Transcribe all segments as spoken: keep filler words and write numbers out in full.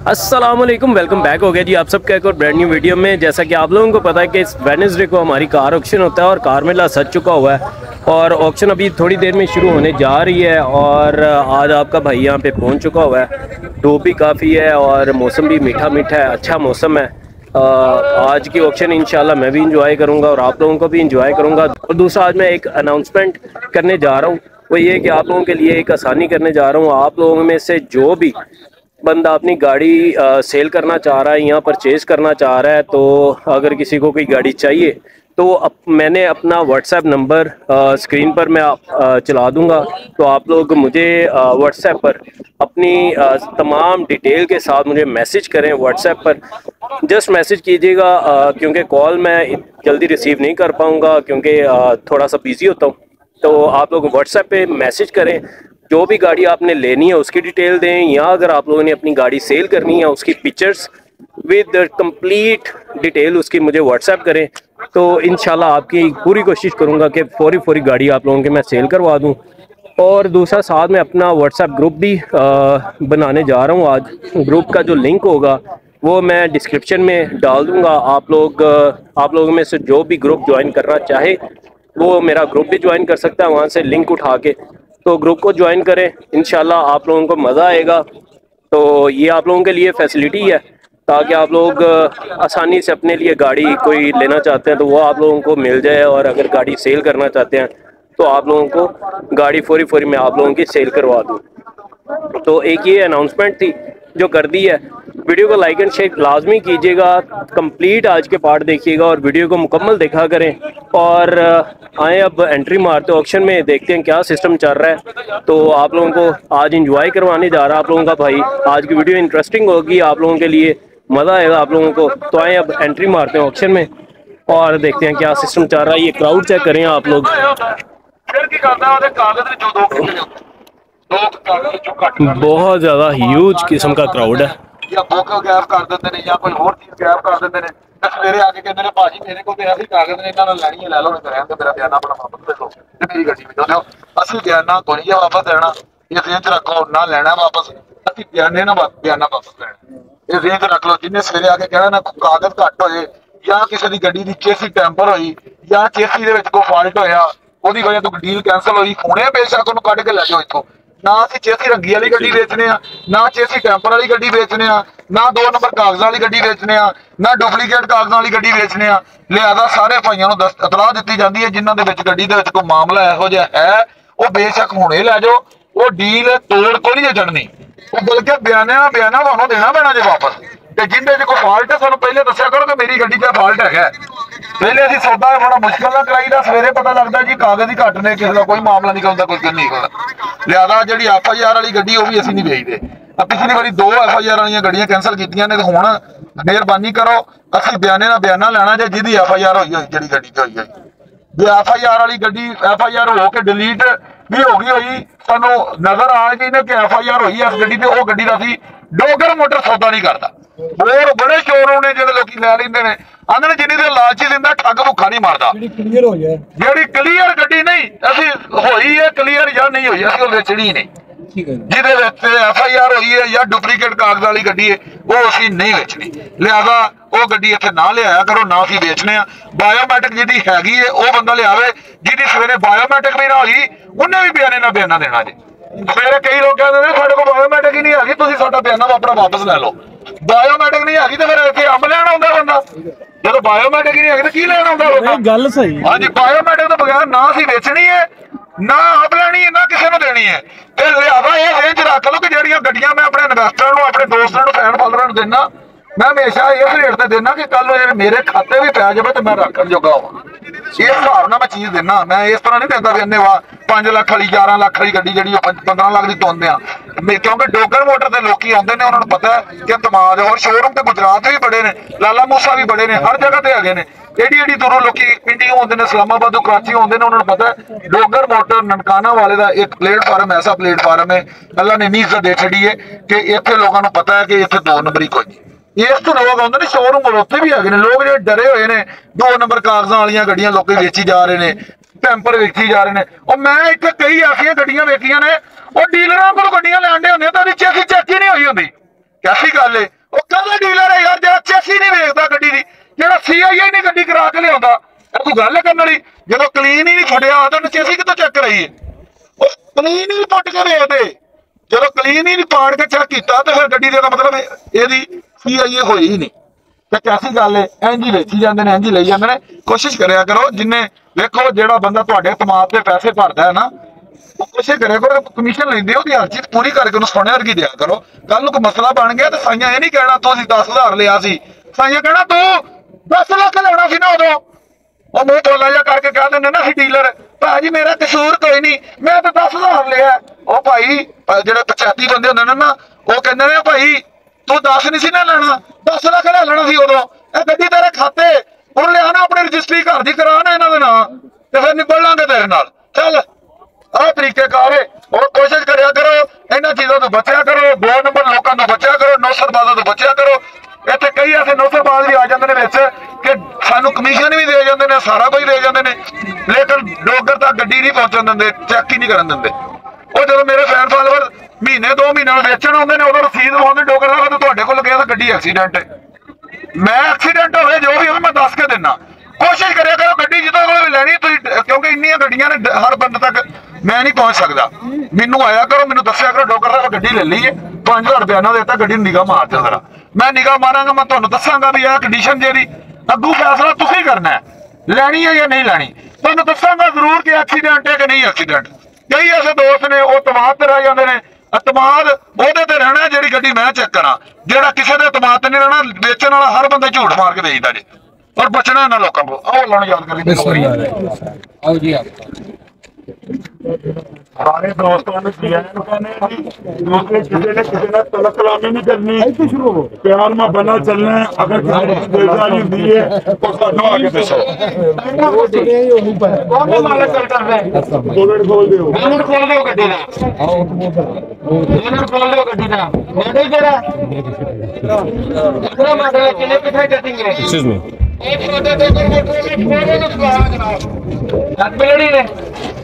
अस्सलामुअलैकुम, welcome back हो गया जी आप सबका एक और ब्रांड न्यू वीडियो में। जैसा कि आप लोगों को पता है कि इस वेडनेसडे को हमारी कार ऑक्शन होता है और कार मेला सज चुका हुआ है और ऑक्शन अभी थोड़ी देर में शुरू होने जा रही है। और आज आपका भाई यहाँ पे पहुँच चुका हुआ है। धूप भी काफ़ी है और मौसम भी मीठा मीठा है, अच्छा मौसम है। आ, आज की ऑक्शन इंशाल्लाह मैं भी इंजॉय करूँगा और आप लोगों को भी इंजॉय करूँगा। और दूसरा, आज मैं एक अनाउंसमेंट करने जा रहा हूँ, वो ये कि आप लोगों के लिए एक आसानी करने जा रहा हूँ। आप लोगों में से जो भी बंदा अपनी गाड़ी आ, सेल करना चाह रहा है या परचेज़ करना चाह रहा है, तो अगर किसी को कोई गाड़ी चाहिए तो अप, मैंने अपना व्हाट्सएप नंबर आ, स्क्रीन पर मैं आ, चला दूंगा। तो आप लोग मुझे व्हाट्सएप पर अपनी आ, तमाम डिटेल के साथ मुझे मैसेज करें। व्हाट्सएप पर जस्ट मैसेज कीजिएगा, क्योंकि कॉल मैं जल्दी रिसीव नहीं कर पाऊँगा क्योंकि आ, थोड़ा सा बिज़ी होता हूँ। तो आप लोग व्हाट्सएप पे मैसेज करें, जो भी गाड़ी आपने लेनी है उसकी डिटेल दें, या अगर आप लोगों ने अपनी गाड़ी सेल करनी है उसकी पिक्चर्स विद कंप्लीट डिटेल उसकी मुझे व्हाट्सएप करें। तो इंशाल्लाह आपकी पूरी कोशिश करूंगा कि फौरी फौरी गाड़ी आप लोगों के मैं सेल करवा दूं। और दूसरा, साथ में अपना व्हाट्सएप ग्रुप भी आ, बनाने जा रहा हूं आज। ग्रुप का जो लिंक होगा वो मैं डिस्क्रिप्शन में डाल दूंगा। आप लोग आप लोगों में से जो भी ग्रुप ज्वाइन करना चाहे वो मेरा ग्रुप भी ज्वाइन कर सकता है, वहाँ से लिंक उठा के। तो ग्रुप को ज्वाइन करें, इंशाल्लाह आप लोगों को मज़ा आएगा। तो ये आप लोगों के लिए फैसिलिटी है ताकि आप लोग आसानी से अपने लिए गाड़ी कोई लेना चाहते हैं तो वो आप लोगों को मिल जाए, और अगर गाड़ी सेल करना चाहते हैं तो आप लोगों को गाड़ी फौरी फौरी मैं आप लोगों की सेल करवा दूँ। तो एक ये अनाउंसमेंट थी जो कर दी है। वीडियो को लाइक एंड शेयर लाजमी कीजिएगा, कंप्लीट आज के पार्ट देखिएगा और वीडियो को मुकम्मल देखा करें। और आए अब एंट्री मारते ऑक्शन में, देखते हैं क्या सिस्टम चल रहा है। तो आप लोगों को आज इंजॉय करवाने जा रहा है आप लोगों का भाई। आज की वीडियो इंटरेस्टिंग होगी, आप लोगों के लिए मज़ा आएगा आप लोगों को। तो आए अब एंट्री मारते हैं ऑक्शन में और देखते हैं क्या सिस्टम चल रहा है। ये क्राउड चेक करें आप लोग, बहुत ज़्यादा ह्यूज किस्म का क्राउड है। या बुक गैप कर देते हैं या कोई और चीज गैप कर देते हैं। सवेरे आके कहते हैं भाजी मेरे को ऐसी कागज ने इन्होंने लैनी है, लै लो, रहन दो, मेरा बयाना अपना वापस दे दो ते मेरी गड्डी में दो। असली बयाना कोई नहीं वापस देना, ये जेब च रखो, ना लेना वापस। असली बयाने ना बयाना वापस लेना, ये जेब च रख लो। जिन्हें सवेरे आके कहना ना कागज घट होए या किसी की गड्डी की चेसी टैंपर होई या चेसी दे विच कोई फॉल्ट होया, ओदी वजह तो डील कैंसल होई, हुणे बेशक उन्होंने कढ के लै जाओ इत्थों। ना असीं चेसी रंगी वाली गड्डी बेचने आ, ना चेसी टैंपर वाली गड्डी बेचने आ, ना दो नंबर कागजां वाली गड्डी बेचने आ, ना डुप्लीकेट कागजां वाली गड्डी बेचने आ। लिहाजा सारे भाइयों नूं इतलाह दित्ती जांदी है जिन्हां दे विच गड्डी दे विच कोई मामला इहो जिहा है, वो बेशक हुणे लै जाओ। वो डील तोड़ को नहीं चढ़नी, वो बल्कि बयाना बयाना तुहानूं देना पैना जे वापस। ते जिंदे च कोई फॉल्ट है सानूं पहले दस्सिया करो कि मेरी गड्डी च फॉल्ट है। पहले असीं सौदा बड़ा मुश्किल नाल कराईदा, सवेरे पता लगदा जी कागज ही घट ने, किसी का कोई मामला निकलदा, कोई नहीं निकलदा। लिहाजा जिहड़ी एफ आई आर वाली गड्डी वो भी असीं नहीं बेचदे। पिछली बारी दो एफ आई आर वाली गड्डियां कैंसल कीतियां ने, हुण मेहरबानी करो असीं बयाने ना बयाना लैना जे जिहदी एफ आई आर होई होई जिहड़ी गड्डी ते होई होई। जे एफ आई आर वाली गड्डी एफ आई आर हो के डिलीट भी हो गई होई, सानूं नजर आ गई ने कि एफ आई आर होई इस गड्डी ते, वो गड्डी दा असीं डोगर मोटर सौदा नहीं करता। और बड़े शोरूम ने जिहड़े लोकी लै लैंदे ने, आंदे ने जिन्नी देर लालची दिंदा ठग भुखा नहीं मारदा। क्लीयर हो जाए जिहड़ी क्लीयर गड्डी नहीं असीं होई है क्लीयर या नहीं होई, असीं वेचणी नहीं। जिहदे विच एफ आई आर होई है या डुप्लीकेट कागज वाली गड्डी है वो असीं नहीं वेचनी। लिहाजा वो गड्डी इत्थे ना लिआया करो, ना असीं बेचने आ। बायोमैट्रिक जिहदी हैगी है वो बंदा लिआवे, जिहदी सवेरे बायोमैट्रिक भी ना होई उन्हें भी बयाने ना बयाना देना जी। सवेरे कई लोग कहते हैं साडे कोल बायोमैट्रिक ही नहीं हैगी, तुसीं साडा बयाना अपना वापस लै लो। बायोमैट्रिक नहीं हैगी तो फिर इत्थे अंब लैण आउंदा बंदा, जदों बायोमैट्रिक ही नहीं हैगी तो की लैण आउंदा बंदा? गल सही। हाँ जी, बायोमैट्रिक तो बगैर ना असीं वेचनी है, ना आप लैनी है, ना किसी ने देनी है। ते लिहाजा ये जेब च रख लो कि जिहड़ियां गड्डियां मैं अपने इन्वेस्टरां नूं, अपने दोस्तां नूं, फैन फॉलोअरां नूं देना, मैं हमेशा इस रेट ते देना कि कल मेरे खाते भी पै जावे तो मैं रखण जोगा होवां। इस हिसाब नाल मैं चीज़ देना, मैं इस तरह नहीं देता भी अन्ने वाह पांच लाख वाली ग्यारह लाख वाली गड्डी जिहड़ी पंद्रह लाख की तुंदे आ। क्योंकि डोगर मोटर के लोग आते हैं, उन्होंने पता है कि तमाज और शोरूम तो गुजरात भी बड़े ने, लाला मूसा भी बड़े ने, हर जगह ते हैगे ने। एडी एडी दूरों लोग पिंडियों आते हैं, इस्लामाबाद कराची आते हैं, उन्होंने पता है डोगर मोटर ननकाना वाले का एक प्लेटफार्म ऐसा प्लेटफार्म है अल्लाह ने इन्नी इज्जत दे छड़ी है कि इतने लोगों को पता है कि इतने दो नंबरी कोई नहीं। इस तो लोग आते हैं शोरूम और उत्थे भी है लोग जो डरे हुए ने, दो नंबर कागजां वालियां गड्डियां लोग वेची जा रहे हैं, टैंपर वेची जा रहे हैं। और मैं इतने कई ऐसिया गड्डियां वेखियां ने, और डीलरां कोल गड्डियां लैंदे होंदे तो चेक चेक ही नहीं हुई होंदी। कैसी गल है वो कहदा डीलर है यार जो चेसी नहीं वेचदा गड्डी दी जेड़ा सी आई आई नहीं गड्डी करा के लिया कोई गल है करने वाली जो क्लीन ही नहीं फड़िया तो चेसी कितों चेक कराई है क्लीन ही पुट के वेचदे जो क्लीन ही नहीं पाड़ के चेक किया तो फिर गड्डी का मतलब यदि सी आई ए होई ही नहीं तो कैसी गल है इंज ही वेची जाते हैं इंज ही ले जाते हैं कोशिश करा करो जिन्हें देखो जो बंदा तुहाडे तमाद के पैसे भरता है ना कोशिश करा करो कमीशन लेंदे हो हर चीज पूरी करके उन्हें सोने वर्गी दिया करो कल को मसला बन गया तो साइया ये नहीं कहना तू दस हजार लिया सी साइया कहना तू दस लाख लेना सी ना उदों वो मुंह बोला जा करके कह देंगे ना डीलर भाजी मेरा कसूर कोई नहीं मैं तो दस हजार लिया ओ भाई जो पंचायती बंदे होंगे ना वो कहते हैं भाई तू दस नहीं सी ना लेना दस लाख ले लेना सी उदों गड्डी तेरे खाते और लिया ना अपनी रजिस्ट्री घर की करा ना इन्होंने ना तो फिर निबड़ लांगे तेरे नाल चल आ तरीके कार है और कोशिश करा करो इन्होंने चीजों तो बचा करो दो नंबर लोगों तो बचा करो नौसरबाजों तो बचा करो इतने कई ऐसे नौसरबाज भी आ जाते हैं कि सानू कमीशन भी दे जाते हैं सारा कुछ दे जाते हैं लेकिन डोगर तक गड्डी नहीं पहुंचन देंगे चेक ही नहीं करन देंगे वो जो मेरे फैन फॉलोवर महीने दो महीने वेचन आते हैं उदों रसीद लवाते डोगर का तो तुहाडे कोल गया गड्डी एक्सीडेंट है मैं एक्सीडेंट हो जो भी हो मैं दस के देना कोशिश करा करो गड्डी जितों को लैनी क्योंकि इन्नियां गड्डियां ने हर बंद तक मैं नहीं पहुंच सकता मैनू आया करो मैनू दस्या करो डोगर का गड्डी ले ली है पांच हजार रुपया ना देता गड्डी निगाह मार दो जरा मैं निगाह मारांगा मैं तुहानू दसांगा भी यह कंडीशन जी अगू फैसला तुसीं करना है लैनी है या नहीं लैनी तुहानू दसांगा जरूर कि एक्सीडेंट है कि नहीं एक्सीडेंट कई ऐसे दोस्त ने वो तमाद ते रह जाते हैं अतमाद ओहदे ते रहना जिहड़ी गड्डी मैं चेक करा जेड़ा किसी दे अतमाद ते नहीं रहना बेचण वाला हर बंदा झूठ मार के बेचदा जी और बचना इन्हां लोकां को आओ अल्लाह नूं याद करी आओ जी आप सारे दोस्तों ने किया दूसरे किसी ने किसी ने तलक कलामी नहीं करनी प्यार में बना चलना है अगर बेजारी होती है तो सानू आगे दसो बोनट खोल दो बोनट खोल दो गड्डी दा बोनट खोल दो गड्डी दा मॉडल केड़ा कितना मॉडल है कितने कितने कटिंग है एक्सक्यूज मी एक मॉडल दो मोटर में खोलो ना जनाब हाथ पे लड़ी ने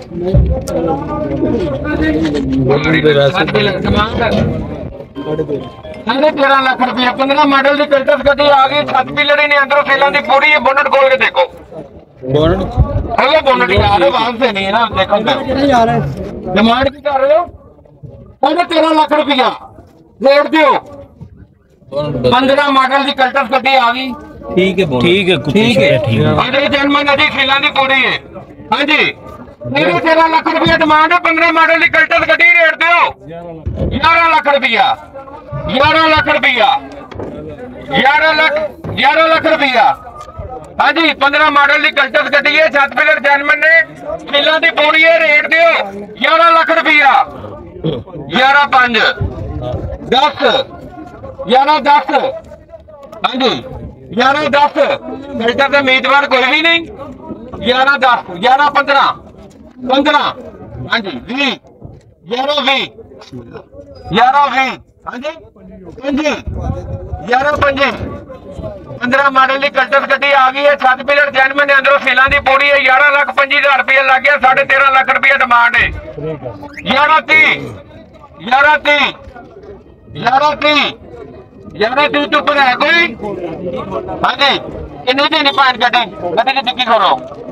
साढ़े तेरह लाख रुपया पंद्रह मॉडल की कल्टस गड्डी आ गई छत भी लड़ी ने अंदरों सेलों की पूरी है बोनट खोल के देखो बोनट बोनट यार आवाज से नहीं है ना देखो डिमांड की कर रहे हो साढ़े तेरह लाख रुपया रेट दो पंद्रह मॉडल की कल्टस गड्डी आ गई ठीक है ठीक है ठीक है ठीक है जन्म नदी सेलों की पूरी है हाँ जी मेरे तेरह लाख रुपया डिमांड है पंद्रह मॉडल की कल्टस गड्डी रेट दो ग्यारह लाख रुपया ग्यारह लाख रुपया ग्यारह लाख ग्यारह लाख रुपया हाँ जी पंद्रह मॉडल की कल्टस गड्डी है छत पिलर जैनमन ने फिल्म की पूरी है रेट दो ग्यारह लाख रुपया ग्यारह पांच दस ग्यारह दस हाँ जी ग्यारह दस कल्टस का उम्मीदवार कोई भी नहीं ग्यारह दस ग्यारह पंद्रह पंद्रह हाँ जी भी ग्यारह भी ग्यारह भी हाँ जी पंजी ग्यारह पंजी पंद्रह मॉडल की कल्टस गड्डी आ गई है छत पिलर जैनमन अंदरों सीलों की पूरी है ग्यारह लाख पंजी हजार रुपया लग गया साढ़े तेरह लाख रुपया डिमांड है ग्यारह तीह ग्यारह तीह ग्यारह तीह ग्यारह तीह तो ऊपर है कोई हाँ जी किन्नी दी नहीं पाइन गड्डी गड्डी की डिक्की खोलो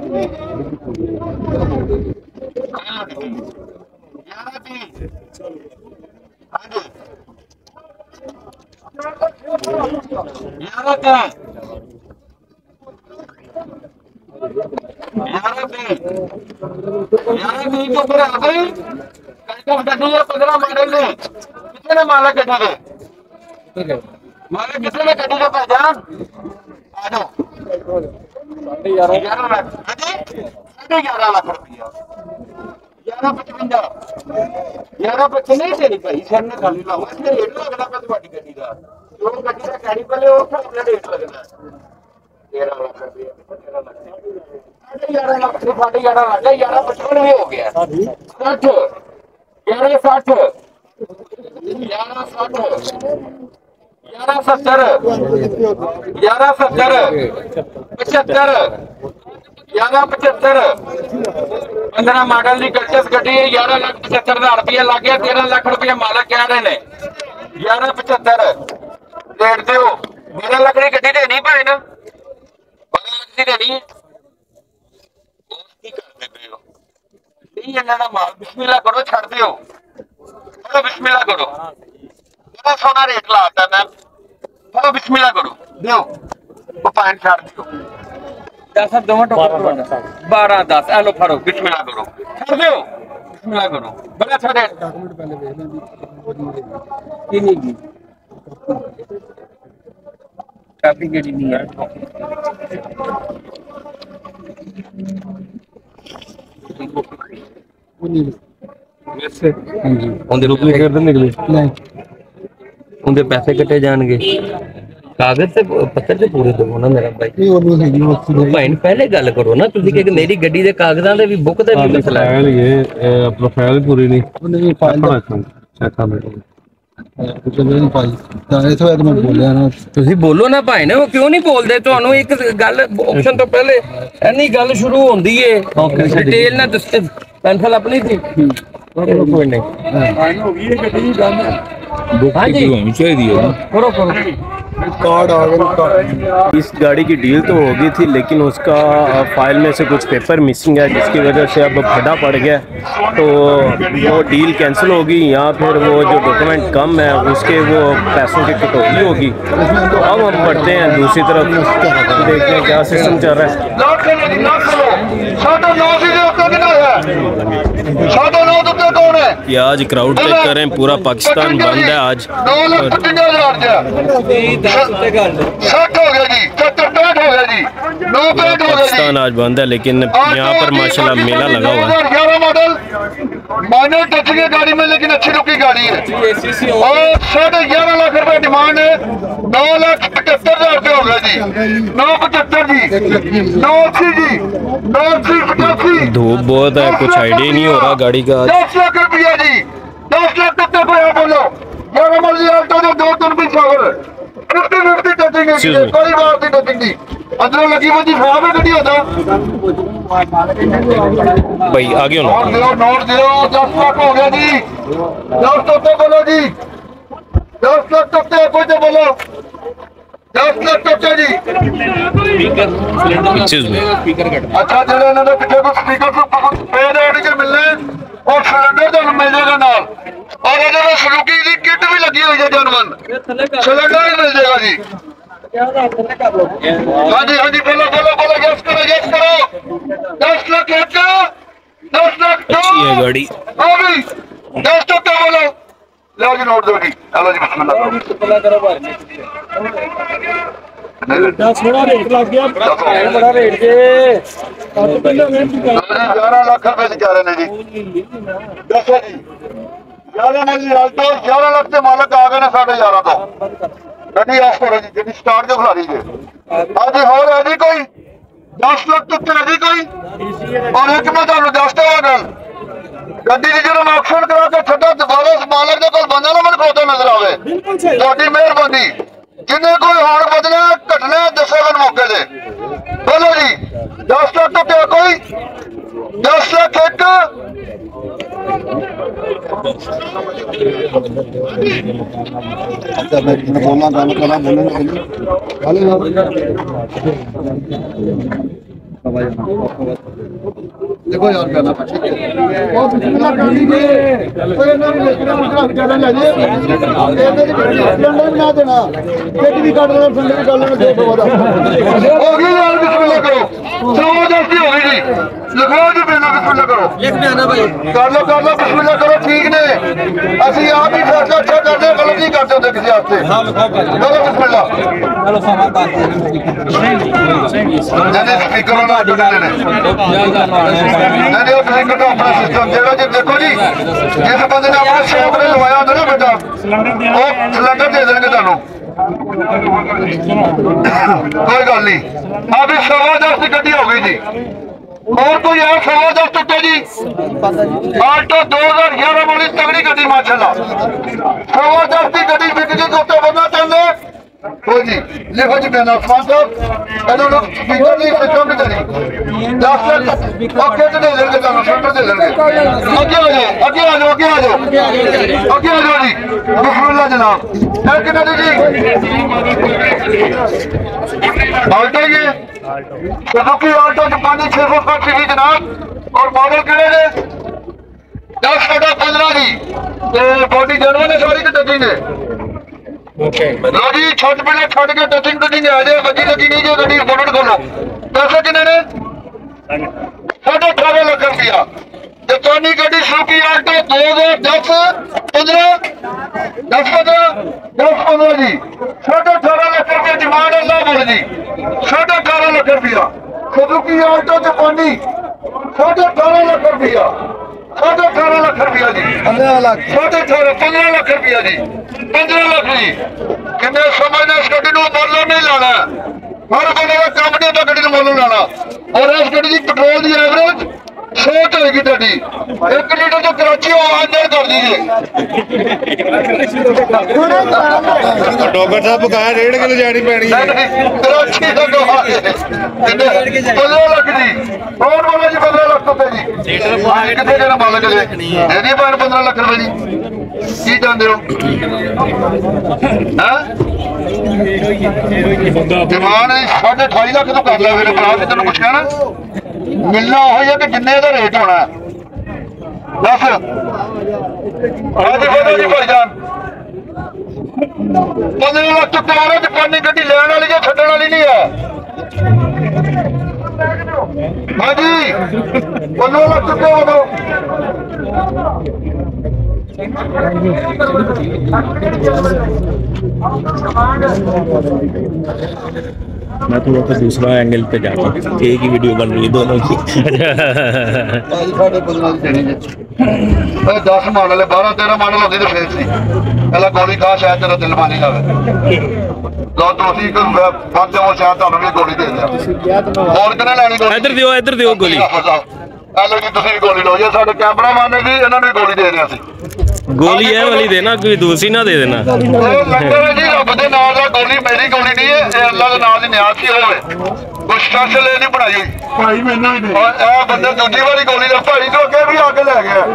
ग्यारह तीह हाँ जी ग्यारह तीह ग्यारह तीह ग्यारह तीह के ऊपर आ गई कल्टस गड्डी है पंद्रह मॉडल की कितने मालक गड्डी के मालक कितने गड्डी का पहचान आ जाओ ग्यारह लाख साढ़े ग्यारह लाख रुपया ग्यारह पचवंजा ग्यारह पच्चीस नहीं तेरी भाई सर ने खाली लाओ इसमें रेट लगना पे तुम्हारी गड्डी का जो गड्डी का कैडी पले हो तो अपना रेट लगना तेरह लाख रुपया तेरह लाख साढ़े ग्यारह लाख से साढ़े ग्यारह लाख ग्यारह पचपन भी हो गया साठ ग्यारह साठ ग्यारह साठ ग्यारह सत्तर ग्यारह सत्तर पचहत्तर ग्यारह पचहत्तर पंद्रह मॉडल की कल्टस गड्डी है ग्यारह लाख पचहत्तर हजार रुपया लग गया तेरह लाख रुपया मालक कह रहे हैं ग्यारह पचहत्तर रेट दो मेरा लकड़ी गड्डी देनी भाई ना लकड़ी देनी है नहीं इन्होंने माल बिस्मिल्लाह करो छड़ दियो चलो बिस्मिल्लाह करो बड़ा सोना रेट लाता मैं चलो बिस्मिल्लाह करो दियो वो पॉइंट छड़ दियो दस दोवें टोकन बारह दस एलो फड़ो बिस्मिल्लाह करो छड़ दियो बिस्मिल्लाह करो बड़ा अच्छा रेट काफी गड़ी नहीं है वैसे उनके रुपये कर दे निकले नहीं उनके पैसे कटे जाएंगे कागज से पत्थर से पूरे दो ना मेरा भाई भाई पहले गल करो ना तुसी कि मेरी गड्डी दे कागजां दे भी बुक दे भी मसला है ये प्रोफाइल पूरी नहीं उन्हें फाइल चेक कर ਤੁਸੀਂ ਬੋਲੋ ਨਾ ਭਾਈ ਨੇ ਉਹ ਕਿਉਂ ਨਹੀਂ ਬੋਲਦੇ ਤੁਹਾਨੂੰ ਇੱਕ ਗੱਲ ਆਪਸ਼ਨ ਤੋਂ ਪਹਿਲੇ ਐਨੀ ਗੱਲ ਸ਼ੁਰੂ ਹੁੰਦੀ ਏ ਡਿਟੇਲ ਨਾਲ ਦੱਸ ਪੈਨਸਲ ਆਪਣੀ ਸੀ ਕੋਈ ਨਹੀਂ ਹੋ ਗਈ ਇਹ ਗੱਡੀ ਗੱਲ बुक होनी चाहिए करो करो कार्ड आ गया। इस गाड़ी की डील तो हो गई थी लेकिन उसका फाइल में से कुछ पेपर मिसिंग है जिसकी वजह से अब फटा पड़ गया तो वो डील कैंसिल होगी या फिर वो जो डॉक्यूमेंट कम है उसके वो पैसों की कटौती होगी। तो अब हम बढ़ते हैं दूसरी तरफ देखते हैं क्या सिस्टम चल रहा है। ये आज क्राउड चेक करें पूरा पाकिस्तान बंद है आज पाकिस्तान आज बंद है लेकिन यहाँ पर माशाल्लाह मेला लगा हुआ है। माइनर टचिंग है गाड़ी में लेकिन अच्छी लुकी गाड़ी है और साढ़े ग्यारह लाख रुपए डिमांड है। नौ लाख पचहत्तर हजार रुपये हो गया जी नौ पचहत्तर जी नौ अस्सी जी नौ अस्सी पचासी। धूप बहुत है कुछ आइडिया नहीं हो रहा गाड़ी का। दस लाख रुपया जी दस लाख टक्के पे बोलो ग्यारह मर्जी आल्टो जो दो तीन भी सागर फिफ्टी फिफ्टी टचिंग है कोई बात नहीं टचिंग की अंदरों लगी हुई खराब है गड्डी होता भाई आगे नोट दियो नोट दियो दस लाख हो गया जी दस टक्के बोलो जी दस लाख टक्के कोई तो बोलो दस लाख टक्के जी। अच्छा जो इन्होंने पिछले को स्पीकर पे रेट के मिलने और सिलेंडर तो मिल जाएगा नाल और इन्होंने सुजुकी की किट भी लगी हुई है जनवन सिलेंडर भी मिल जाएगा जी। हाँ जी हाँ जी बोलो बोलो बोलो यस करो यस करो दस लाख एक दस लाख दो है गाड़ी अभी दस टक्का बोलो लो जी नोट दो जी हेलो जी बिस्मिल्लाह करो थोड़ा रेट लग गया बड़ा रेट ग्यारह लाख रुपए से रहे ने जी दसो जी ग्यारह ने जी आल्टो ग्यारह लाख से मालक आ गए ने साढ़े ग्यारह तो गड्डी ऑफ करो जी गड्डी स्टार्ट जो खिला दीजिए। हाँ जी हो रहा जी कोई दस लाख तक है जी कोई और एक मैं तुम दसता हुआ गल गड्डी की जो ऑप्शन करा के छड्डा दोबारा मालक के कोल बंदा ना मैंने खोता नजर आवे थोड़ी मेहरबानी जिन्हें कोई होर बदला घटना दसे दिन मौके दे बोलो जी दस लाख तक कोई दस लाख एक बोलना गल करा देखो यार करना बना देना भी काट लेना संडे भी कर लेना लिखवाओ जी बिना बिस्मिल्लाह करो कर लो कर लो बिस्मिल्लाह करो ठीक ने असि आप ही फैसला अच्छा करते गलत नहीं करते होते किसी वास्ते करो बिस्मिल्लाह स्पीकर अपना सिस्टम जेड़ा जी देखो जी जिस बंदे ने अपने शौक ने लवाया होता ना बेटा वो सिलेंडर दे देंगे तुहानू कोई गल नहीं अभी सवा दस की गड्डी हो गई जी और कोई है सवा दस टुटे जी आल्टो दो हजार ग्यारह वाली तगड़ी गड्डी माशाल्लाह सवा दस की गड्डी बिक गई तो बनना चाहते हो जी लिखो जी मेरा उस्मान साहब एनो लोग स्पीकर नहीं सिस्टम नहीं करी दस लाख ओके तो दे देंगे ਤੁਹਾਨੂੰ सेंटर दे देंगे आगे आ जाओ आगे आ जाओ आगे आ जाओ आगे आ जाओ जी बिस्मिल्लाह जनाब है कितना जी आल्टो ये सुजुकी आल्टो जापानी छह सौ साठ सीसी जनाब और मॉडल किहड़े ने दस बटा पंद्रह जी तो बॉडी जनरल है सारी की टचिंग है लो जी छत पहले छत के टचिंग टचिंग आ जाए बची लगी नहीं जो गड्डी बोनट खोलो पैसे कितने ने साढ़े अठारह लाख रुपया जापानी गड्डी सुजुकी आल्टो दो हजार दस पंद्रह दस पंद्रह दस पंद्रह जी साढ़े अठारह लाख रुपया डिमांड है ना बोल जी साढ़े अठारह लाख रुपया सुजुकी आल्टो जापानी साढ़े अठारह लाख रुपया साढ़े अठारह लाख रुपया जी पंद्रह लाख साढ़े अठारह पंद्रह लाख रुपया जी पंद्रह लाख जी किन्ने समझने इस गड्डी मुल नहीं लाना हर बंदे का काम नहीं होता गड्डी मुल लाना और इस गड्डी की पेट्रोल की एवरेज सौ होगी ਤੁਹਾਡੀ एक लीटर तो कराची अंदर कर दीजिए डॉक्टर साहब कहा डेढ़ किलो जानी पैनी कराची पंद्रह लाख जी और बोलो जी पंद्रह लाख रुपए जी कितने देना मालिक ले नहीं पैन पंद्रह लाख रुपए जी की चाहते हो डिमांड साढ़े अठाई लाख तो कर लिया मेरे भरा से तेन कुछ कहना मिलना हो है कि जिन्ने का रेट होना है दस जी भाईजान पंद्रह लाख तो तैयार है जापानी गड्डी लैन वाली या छड्डण वाली नहीं है हाँ जी पंद्रह लाख चुके हो दो मैं थोड़ा सा दूसरा एंगल पे जाता हूँ एक ही वीडियो बन रही है दोनों की दस मॉडल है बारह तेरह मॉडल होती तो फिर सी पहला गोली खा शायद तेरा दिल मानी जाए लो दूसरी फंस जाओ शायद तुम भी गोली दे दिया और कितने लैनी गोली इधर दियो इधर दियो गोली हेलो जी तुम भी गोली लो जी साढ़े कैमरा मैन जी इन्होंने गोली दे दिया सी गोली है वाली देना कोई दूसरी ना दे देना लंगर जी रब के नाम का गोली मेरी गोली नहीं है ये अल्लाह के नाम की न्याज की होवे कुछ स्पेशल नहीं बनाई हुई भाई मैंने और ए बंदे दूसरी वाली गोली दा भाई तो अगे भी आके ले गया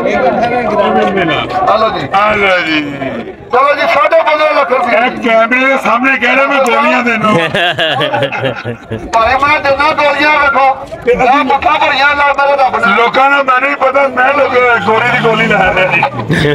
हेलो जी हेलो जी चलो जी साढ़े पंद्रह लाख रुपए कैमरे के सामने कह रहे मैं गोलियां देना भाई मैं देना गोलियां देखो मैं मुठा भरियां ला मेरे रब ने लोगों ने मैंने ही पता मैं लोग गोली की गोली ला रहे जी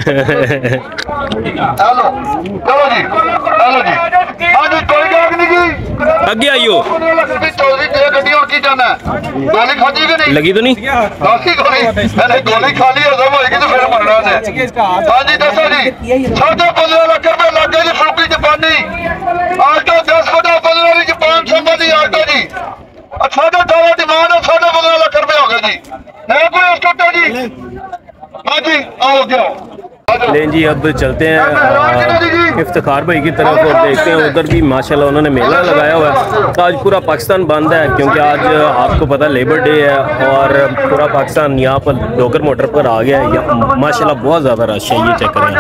हेलो चलो जी हेलो जी हाँ जी कोई गाग नहीं जी आगे आइयो पंद्रह लाख रुपए चौधरी दे गड्डी और की जाना गोली खाधी कि नहीं लगी तो नहीं काफी गोली मैंने गोली खा ली और होगी तो फिर मरना है हाँ जी दसो जी साढ़े पंद्रह लाख रुपए लग गए जी सुजुकी जापानी आल्टो दस बटा पंद्रह जापान संबंधी आल्टो जी साढ़े अठारह डिमांड है साढ़े पंद्रह लाख रुपए हो गए जी है कोई स्टोटा जी हाँ जी आओ गया लें जी अब चलते हैं इफ्तिखार भाई की तरफ और देखते हैं उधर भी माशाल्लाह उन्होंने मेला लगाया हुआ है। तो आज पूरा पाकिस्तान बंद है क्योंकि आज आपको पता लेबर डे है और पूरा पाकिस्तान यहाँ पर डोगर मोटर पर आ गया है। माशाल्लाह बहुत ज़्यादा रश है, ये चेक करें।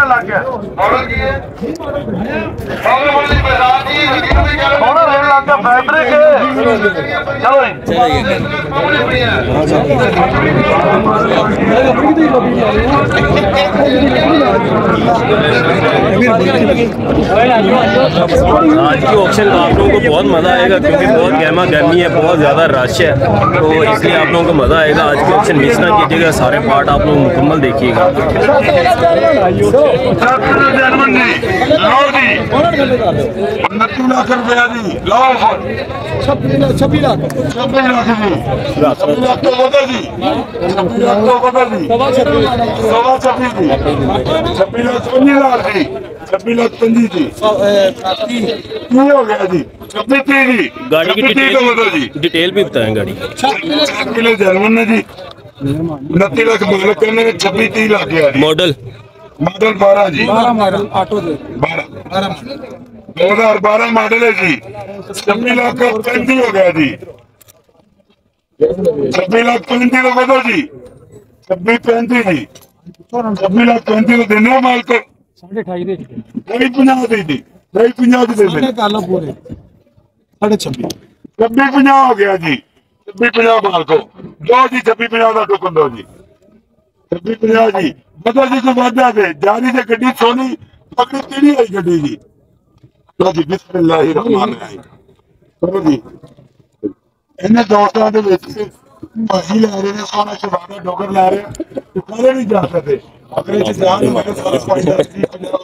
आज की ऑप्शन का आप लोगों को बहुत मज़ा आएगा क्योंकि बहुत गहमा गहमी है, बहुत ज़्यादा रश है, तो इसलिए आप लोगों को मज़ा आएगा। आज की ऑप्शन मिस ना कीजिएगा, सारे पार्ट आप लोग मुकम्मल देखिएगा। छब्बीस लाख छब्बीस लाख पंजी जी हो गया जी छब्बीस तीस जी गाड़ी की डिटेल, डिटेल भी बताएं गाड़ी किलो जर्मन है जी उनतीस लाख मालक करने में छब्बीस तीस लाख गया जी। मॉडल मॉडल बारह जी बारह मॉडल ऑटो दे बारह दो हजार बारह मॉडल है जी। छब्बीस लाख का पैंतीस हो गया जी। छब्बीस लाख पैंतीस हो गया जी। छब्बीस पैंतीस जी छब्बीस लाख पैंतीस देने माल को साढ़े अठाई दे कोई पंजाब दी थी नहीं पंजाह दे दे कर लो पूरे साढ़े छब्बीस छब्बी पंजाह हो गया जी छब्बी पंजाह माल को दो जी छब्बी पंजाह का टोकन दो जी छब्बी पंजाह जी बदल जी को वादा दे जारी से गड्डी सोनी पकड़ी तेरी आई गड्डी जी लो जी बिस्मिल्लाहिर रहमानिर रहीम चलो जी इन्हें दोस्तों के विच भाजी लै रहे ने सोना शबाना डोगर लै रहे ते कदे नहीं जा सकते अगर इस जान में सारा पॉइंट जी पंजाह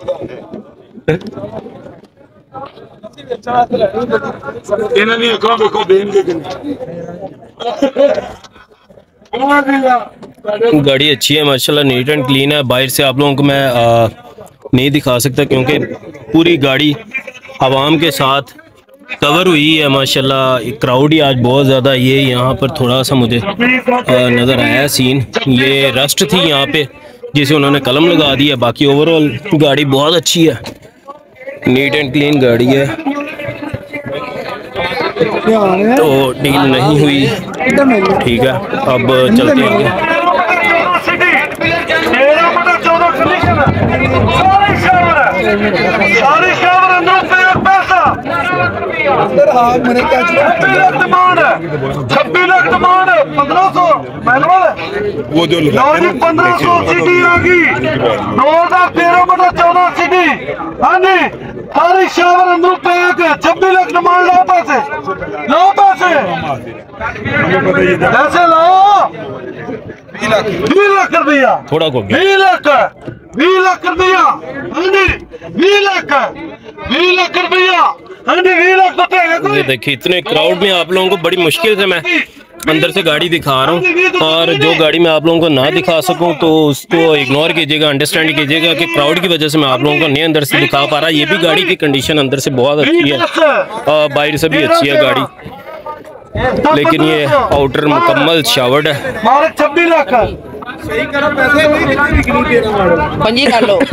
इन्हें नहीं अखों देखो देंगे कि गाड़ी अच्छी है माशाल्लाह, नीट एंड क्लीन है। बाहर से आप लोगों को मैं आ, नहीं दिखा सकता क्योंकि पूरी गाड़ी आवाम के साथ कवर हुई है माशाल्लाह। क्राउड ही आज बहुत ज़्यादा, ये यहाँ पर थोड़ा सा मुझे नज़र आया सीन, ये रस्ट थी यहाँ पे जिसे उन्होंने कलम लगा दिया। बाकी ओवरऑल गाड़ी बहुत अच्छी है, नीट एंड क्लीन गाड़ी है, तो डील नहीं हुई। ठीक है, अब चलते हैं। छब्बीस लाख डिमांड पंद्रह सौ वो जो पंद्रह सौ सीटी आ गई दो हजार तेरह बटा चौदह सीटी। हाँ जी सारी शावर अंदर पैक छब्बीस लाख डिमांड लो पैसे लो पैसे पैसे लो बीस लाख रुपया थोड़ा को बीस लाख बीस लाख रुपया। हाँ जी बीस लाख बीस लाख रुपया। हाँ जी बीस लाख ये देखिए इतने क्राउड में आप लोगों को बड़ी मुश्किल से मैं अंदर से गाड़ी दिखा रहा हूँ, और जो गाड़ी मैं आप लोगों को ना दिखा सकूं तो उसको इग्नोर कीजिएगा, अंडरस्टैंड कीजिएगा कि क्राउड की वजह से मैं आप लोगों को नहीं अंदर से दिखा पा रहा। ये भी गाड़ी की कंडीशन अंदर से बहुत अच्छी है और बाहर से भी अच्छी है गाड़ी, लेकिन ये आउटर मुकम्मल शावर्ड है। छब्बीस लाख पंजी कर लो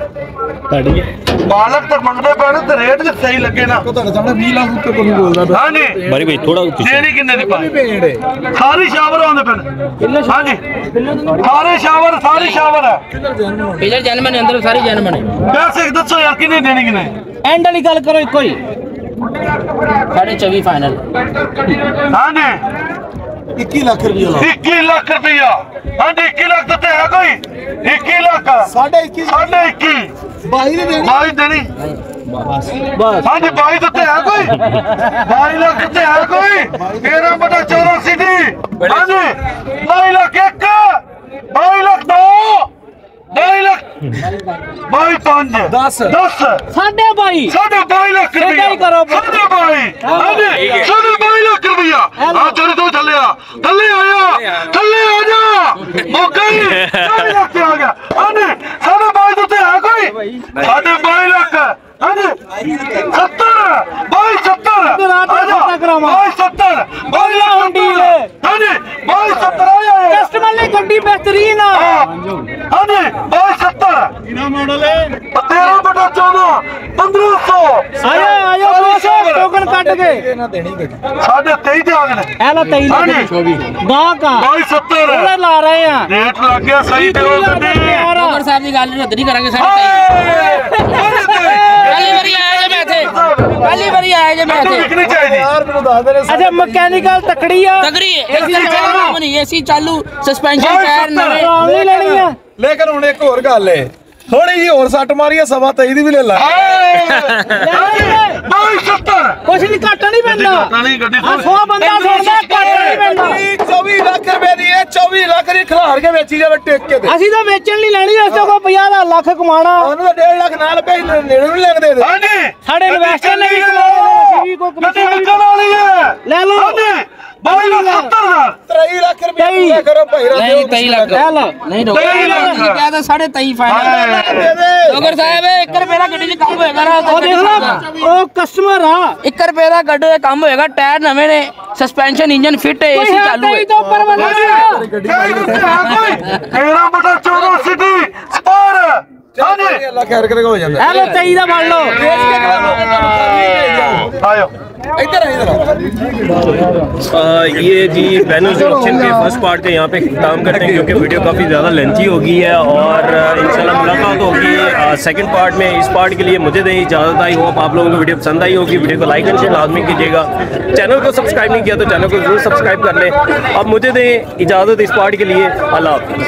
मालक तक मंगते पैने तो रेट भी सही लगे ना बीस लाख उत्ते को नहीं बोलदा। हाँ जी बारी भाई थोड़ा देनी किन्ने दी पाई सारी शावर आंदे पैने। हाँ जी सारे शावर सारी शावर है पिछले जन्म ने अंदर सारी जन्म ने पैसे दसो यार किन्ने देनी किन्ने एंड वाली गल करो इको ही साढ़े चौबीस फाइनल। हाँ जी इक्की लाख रुपया इक्की लाख रुपया। हाँ जी इक्की लाख देते है कोई इक्की लाख साढ़े इक्की साढ़े इक्की बाई देनी बाई देनी बस। हाँ जी बाई देते है कोई बाई लाख देते है कोई तेरह बटा चौदह सीटी। हाँ जी बाई लाख एक बाई लाख दो बाई लाख बाई पांच दस दस साढ़े बाई साढ़े बाई लाख रुपया साढ़े बाई। हाँ जी साढ़े बाई लाख रुपया। हाँ चलो तो थले आ थले आया थले आ जा मौका ही बाई लाख आ गया। हाँ जी साढ़े बाई देते है कोई साढ़े बाई लाख। हाँ जी सत्तर बाई सत्तर बाई सत्तर बाई लाख। हाँ जी बाई सत्तर आया कस्टमर ने गड्डी बेहतरीन है। हाँ जी बाई सत्तर तेरह बटा चौदह पंद्रह सौ आया आया दो सौ टोकन काट के साढ़े तेईस दे आ गए एला तेईस गां का बाई सत्तर ला रहे हैं रेट लग गया सही दे डॉक्टर साहब की गल नहीं करांगे साढ़े तेईस पहली बारी आया जे मैं थे पहली बारी आया जे मैं थे बिकनी चाहिए। अच्छा मैकेनिकल तकड़ी है तकड़ी एसी चालू नहीं एसी चालू सस्पेंशन टायर नवे लेनी है। लेकिन हुण एक होर गल है थोड़ी जी होर सट मारी सवा तेई दी भी ले ला बाई सत्तर कुछ नहीं काटा नहीं पैंदा नहीं गड्डी सौ बंदा सुनदा काटा नहीं पैंदा चौबीस लाख रुपए दी है चौबीस लाख दी खिलार के बेची जावे टेक के ਅਸੀਂ ਤਾਂ ਵੇਚਣ ਨਹੀਂ ਲੈਣੀ ਇਸ ਤੋਂ ਕੋਈ ਪੰਜਾਹ ਲੱਖ ਕਮਾਣਾ ਉਹਨੂੰ ਤਾਂ डेढ़ ਲੱਖ ਨਾਲ ਪੈ ਨੇੜੇ ਨੂੰ ਲੱਗਦੇ ਦੇ। हाँ जी ਸਾਡੇ ਇਨਵੈਸਟਰ ਨੇ ਵੀ ਕਮਾਉਣਾ ਸੀ ਕੋਈ गड्डी बिकने वाली है ਲੈ ਲਓ हाँ जी बाई लाख सत्तर हजार तेईस लाख रुपए पूरा करो भाई ਨਹੀਂ तेईस ਲੱਖ ਲੈ ਲਓ ਨਹੀਂ ਰੋਕ ਕਹਿੰਦਾ ਸਾਢੇ तेईस ਫਾਈਨਲ ਡਾਕਟਰ ਸਾਹਿਬ ਇੱਕ ਰੁਪਏ ਦਾ ਗੱਡੀ 'ਚ ਕੰਮ ਹੋਏਗਾ ਨਾ ਉਹ ਦੇਖ ਲਓ ਉਹ ਕਸਟਮਰ ਆ ਇੱਕ ਰੁਪਏ ਦਾ ਗੱਡੀ 'ਚ ਕੰਮ ਹੋਏਗਾ ਟਾਇਰ ਨਵੇਂ ਨੇ ਸਸਪੈਂਸ਼ਨ ਇੰਜਨ ਫਿੱਟ ਹੈ ਏਸੀ ਚਾਲੂ ਹੈ ਤੋਂ ਉੱਪਰ ਬੰਦਾ तेरह बटा चौदह सीटी स्पार। हाँ जी अल्लाह खैर करे हो जांदा ਇਹ ਲੋ तेईस ਦਾ ਫੜ ਲਓ हाय आयो इधर इधर आ, ये जी वेन्यूज ऑक्शन के फर्स्ट पार्ट का यहाँ पे काम करते हैं क्योंकि वीडियो काफ़ी ज़्यादा लेंथी हो गई है और इंशाल्लाह मुलाकात होगी सेकंड पार्ट में। इस पार्ट के लिए मुझे दें इजाज़त। आई होप आप लोगों को वीडियो पसंद आई होगी। वीडियो को लाइक एंड शेयर लाजमी कीजिएगा। चैनल को सब्सक्राइब नहीं किया तो चैनल को जरूर सब्सक्राइब कर लें। अब मुझे दें इजाज़त इस पार्ट के लिए। अल्लाह हाफ़िज़।